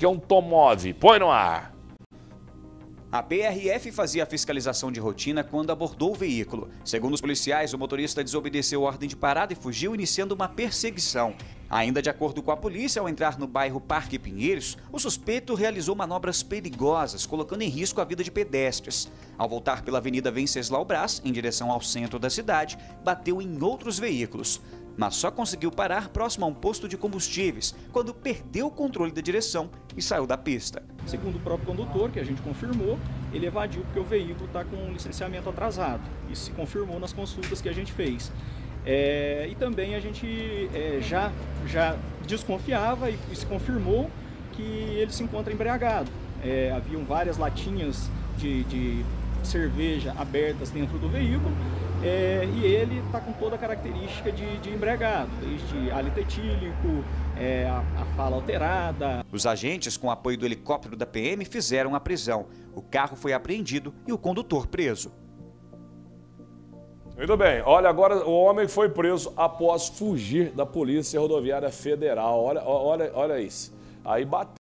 que é um Tomov. Põe no ar. A PRF fazia a fiscalização de rotina quando abordou o veículo. Segundo os policiais, o motorista desobedeceu a ordem de parada e fugiu, iniciando uma perseguição. Ainda de acordo com a polícia, ao entrar no bairro Parque Pinheiros, o suspeito realizou manobras perigosas, colocando em risco a vida de pedestres. Ao voltar pela Avenida Venceslau Braz, em direção ao centro da cidade, bateu em outros veículos. Mas só conseguiu parar próximo a um posto de combustíveis, quando perdeu o controle da direção e saiu da pista. Segundo o próprio condutor, que a gente confirmou, ele evadiu porque o veículo está com um licenciamento atrasado. Isso se confirmou nas consultas que a gente fez. E também a gente já desconfiava e se confirmou que ele se encontra embriagado. Haviam várias latinhas de cerveja abertas dentro do veículo. E ele está com toda a característica de embriagado, desde hálito etílico, a fala alterada. Os agentes, com apoio do helicóptero da PM, fizeram a prisão. O carro foi apreendido e o condutor preso. Muito bem. Olha, agora o homem foi preso após fugir da Polícia Rodoviária Federal. Olha isso. Aí bateu.